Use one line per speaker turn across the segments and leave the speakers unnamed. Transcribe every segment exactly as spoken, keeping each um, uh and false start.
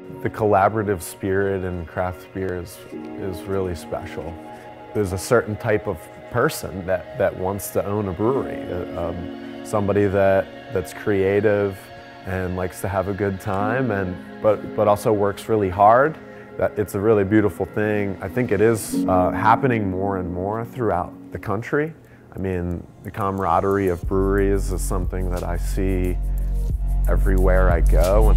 The collaborative spirit in craft beer is, is really special. There's a certain type of person that, that wants to own a brewery. Um, somebody that, that's creative and likes to have a good time, and, but, but also works really hard. That it's a really beautiful thing. I think it is uh, happening more and more throughout the country. I mean, the camaraderie of breweries is something that I see everywhere I go.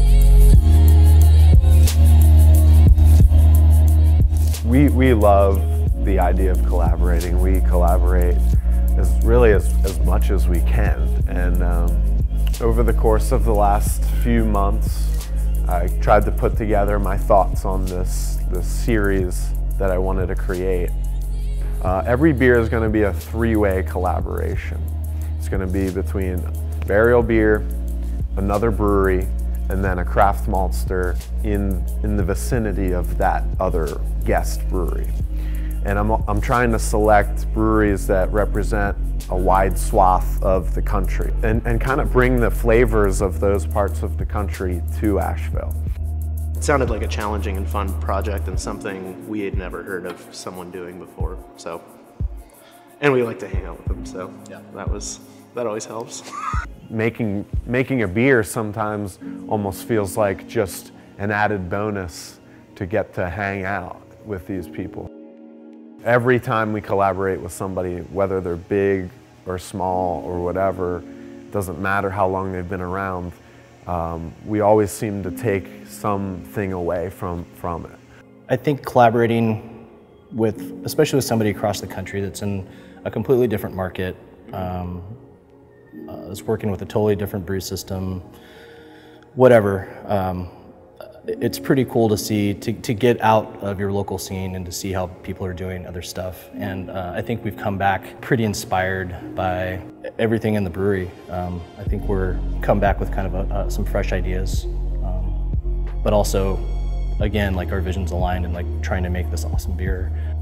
We, we love the idea of collaborating. We collaborate as really as, as much as we can. And um, over the course of the last few months, I tried to put together my thoughts on this, this series that I wanted to create. Uh, every beer is going to be a three-way collaboration. It's going to be between Burial Beer, another brewery, and then a craft maltster in, in the vicinity of that other guest brewery. And I'm, I'm trying to select breweries that represent a wide swath of the country and, and kind of bring the flavors of those parts of the country to Asheville.
It sounded like a challenging and fun project and something we had never heard of someone doing before. So, and we like to hang out with them, so yeah, that was that always helps.
Making, making a beer sometimes almost feels like just an added bonus to get to hang out with these people. Every time we collaborate with somebody, whether they're big or small or whatever, doesn't matter how long they've been around, um, we always seem to take something away from, from it.
I think collaborating with, especially with somebody across the country that's in a completely different market, um, uh, is working with a totally different brew system, whatever. Um, it's pretty cool to see, to, to get out of your local scene and to see how people are doing other stuff. And uh, I think we've come back pretty inspired by everything in the brewery. Um, I think we're come back with kind of a, uh, some fresh ideas, um, but also, again, like our vision's aligned and like trying to make this awesome beer.